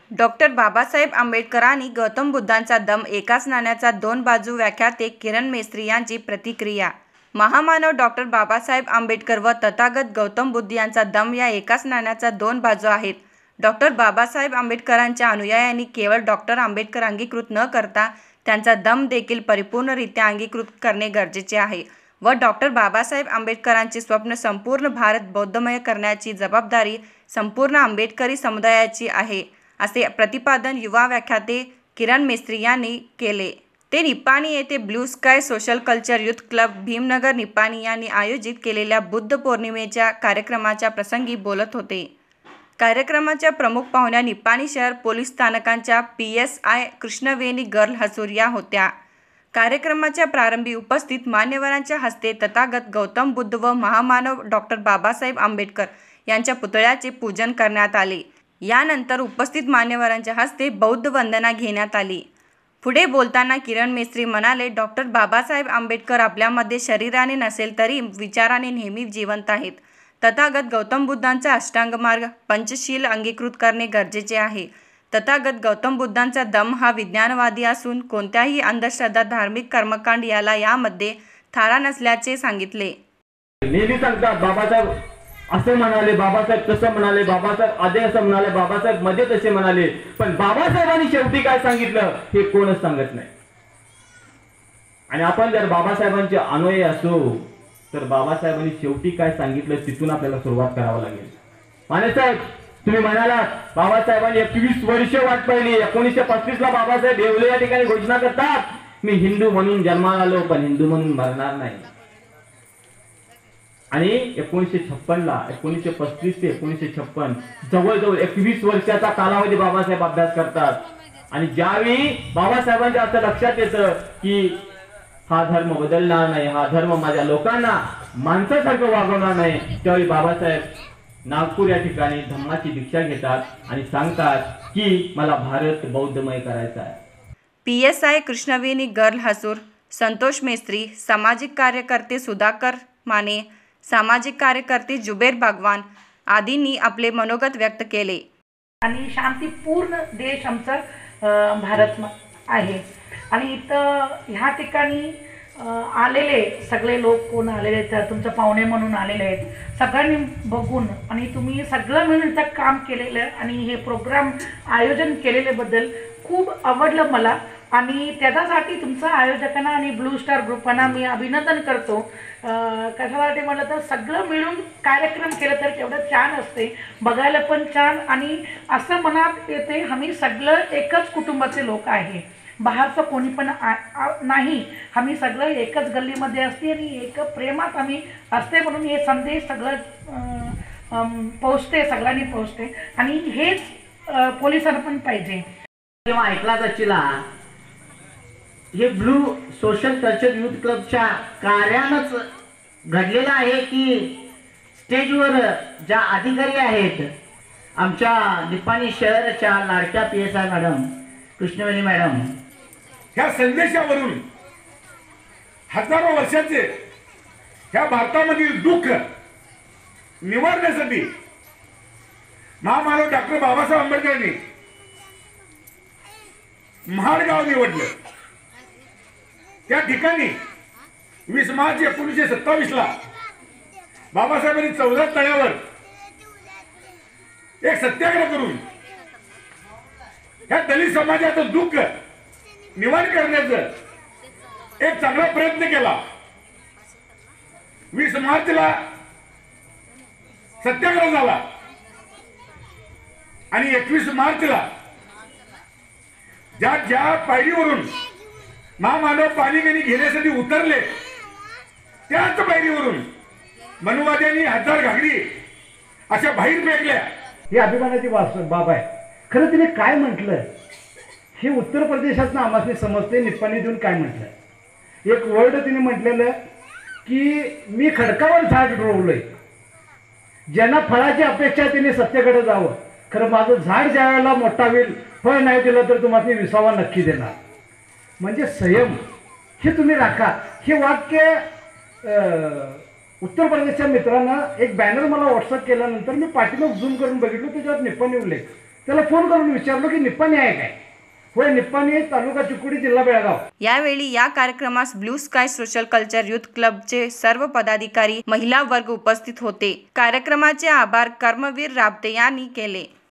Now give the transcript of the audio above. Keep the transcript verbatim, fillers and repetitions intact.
Doctor Babasaheb आंबेडकरांनी गौतम बुद्धांचा दम एकाच नाण्याचा दोन बाजू व्याख्याते किरण मेस्त्री यांची प्रतिक्रिया. महामानव डॉक्टर बाबासाहेब आंबेडकर व तथागत गौतम बुद्ध यांचा दम या एकाच नाण्याच्या दोन बाजू आहेत. डॉक्टर बाबासाहेब आंबेडकरांच्या अनुयायांनी केवळ डॉक्टर आंबेडकर अंगीकृत न करता त्यांचा दम देखील परिपूर्णरित्या अंगीकृत करणे गरजेचे आहे व डॉक्टर बाबासाहेब आंबेडकरांचे स्वप्न संपूर्ण भारत बौद्धमय करण्याची जबाबदारी संपूर्ण आंबेडकरी समुदायाची आहे, असे प्रतिपादन युवा व्याख्याते किरण मेस्त्री यांनी केले. ते निपाणी येथे Blue Sky Social Culture Youth Club Bhimnagar Nipani यांनी आयोजित केलेल्या बुद्ध पौर्णिमेच्या कार्यक्रमाच्या प्रसंगी बोलत होते. कार्यक्रमाच्या प्रमुख पाहुण्या निपाणी शहर पोलीस स्थानकांच्या P S I Krishnaveni Gural Hasur या होत्या. कार्यक्रमाच्या प्रारंभी उपस्थित मान्यवरांच्या हस्ते तथागत गौतम बुद्ध व महामानव डॉक्टर बाबासाहेब आंबेडकर यांच्या पुतळ्याचे पूजन करण्यात आले. यानंतर उपस्थित मान्यवरांच्या हस्ते बौद्ध वंदना घेण्यात आली. पुढे बोलताना किरण मेस्त्री म्हणाले, डॉक्टर बाबासाहेब आंबेडकर आपल्यामध्ये शरीराने नसेल तरी विचाराने नेहमी जिवंत आहेत. तथागत गौतम बुद्धांचा अष्टांग मार्ग पंचशील अंगीकृत करणे गरजेचे आहे. तथागत गौतम बुद्धांचा दम हा विज्ञानवादी असून कोणत्याही अंधश्रद्धा धार्मिक कर्मकांड याला यामध्ये थारा नसल्याचे सांगितले. नेहमी सांगतात बाबासाहेब असे म्हणाले, बाबासाहेब तसं म्हणाले, बाबासाहेब आधी असं म्हणाले, बाबासाहेब मध्ये तसे म्हणाले, पण बाबासाहेबांनी शेवटी काय सांगितलं हे कोणच सांगत नाही. आणि आपण जर बाबासाहेबांचे अनुयायी असो तर बाबासाहेबांनी शेवटी काय सांगितलं तिथून आपल्याला सुरुवात करावं लागेल. मानेसाहेब तुम्ही म्हणालात बाबासाहेबांनी एकवीस वर्ष वाट पाहिली. एकोणीसशे पस्तीस ला बाबासाहेब येवले या ठिकाणी घोषणा करतात, मी हिंदू म्हणून जन्माला आलो पण हिंदू म्हणून मरणार नाही. आणि एकोणीसशे छप्पन ला एकोणीसशे पस्तीस ते एकोणीसशे छप्पन जवळजवळ एकवीस वर्षाचा कालावधी बाबासाहेब अभ्यास करतात. आणि ज्यावेळी बाबासाहेबांच्या असं लक्षात येतं की हा धर्म बदलणार नाही, हा धर्म माझ्या लोकांना माणसासारखं वागवणार नाही, त्यावेळी बाबासाहेब नागपूर या ठिकाणी धम्माची दीक्षा घेतात आणि सांगतात की मला भारत बौद्धमय करायचा आहे. P S I Krishnaveni Gural Hasur, Santosh Mestri, सामाजिक कार्यकर्ते सुधाकर माने, सामाजिक कार्यकर्ते जुबेर भगवान आदींनी आपले मनोगत व्यक्त केले. आणि शांतीपूर्ण देश आमचा भारत आहे. आणि इथं ह्या ठिकाणी आलेले सगळे लोक कोण आलेले आहेत, तुमचं पाहुणे म्हणून आलेले आहेत, सगळ्यांनी बघून आणि तुम्ही सगळं मिळून इथं काम केलेलं आणि हे प्रोग्राम आयोजन केलेल्याबद्दल खूप आवडलं मला. आणि त्याच्यासाठी तुमचं आयोजकांना आणि ब्लू स्टार ग्रुपांना मी अभिनंदन करतो. कशासाठी म्हटलं तर सगळं मिळून कार्यक्रम केलं तर तेवढं छान असते, बघायला पण छान. आणि असं मनात येते आम्ही सगळं एकच कुटुंबाचे लोक आहे, बाहेरचं कोणी पण नाही, आम्ही सगळं एकच गल्लीमध्ये असते आणि एक प्रेमात आम्ही असते. म्हणून हे संदेश सगळं पोचते, सगळ्यांनी पोचते. आणि हेच पोलिसांना पण पाहिजे. जेव्हा ऐकला जाचीला हे ब्लू सोशल कल्चर युथ क्लबच्या कार्यानंच घडलेलं आहे की स्टेजवर ज्या अधिकारी आहेत आमच्या निपाणी शहराच्या लाडक्या P S I madam Krishnaveni madam, ह्या संदेशावरून हजारो वर्षाचे ह्या भारतामधील दुःख निवारण्यासाठी महामानव डॉक्टर बाबासाहेब आंबेडकरांनी महाड गाव निवडलं. त्या ठिकाणी वीस मार्च एकोणीसशे सत्तावीस ला बाबासाहेबांनी चौदा तळ्यावर एक सत्याग्रह करून ह्या दलित समाजाचं दुःख निवारण करण्याचा एक चांगला प्रयत्न केला. वीस मार्चला सत्याग्रह झाला आणि एकवीस मार्चला ज्या ज्या पायरीवरून महामानव पाणीगिरी घेण्यासाठी उतरले त्याच पायरीवरून मनुवाद्यांनी हजार घागरी अशा बाहेर फेकल्या. ही अभिमानाची बाब आहे. खरं तिने काय म्हटलं हे उत्तर प्रदेशातनं आम्हाला समजते. निप्पाणी देऊन काय म्हटलं, एक वर्ड तिने म्हटलेलं की मी खडकावर झाड रोवलंय, ज्यांना फळाची अपेक्षा तिने सत्तेकडे जावं, खरं माझं झाड ज्या वेळेला मोठा होईल फळ नाही दिलं तर तुम्हाला विसावा नक्की देणार. म्हणजे संयम हे तुम्ही राखा. हे वाक्य उत्तर प्रदेशच्या मित्रांना एक बॅनर मला व्हॉट्सअप केल्यानंतर मी पाठीमाग झूम करून बघितलं, त्याच्यावर निप्पाणी उल्लेख त्याला फोन करून विचारलो की निप्पाणी आहे काय. होय, निप्पाणी तालुका चिकोडी जिल्हा बेळगाव. यावेळी या कार्यक्रमास Blue Sky Social Culture Youth क्लबचे सर्व पदाधिकारी, महिला वर्ग उपस्थित होते. कार्यक्रमाचे आभार कर्मवीर राबते यांनी केले.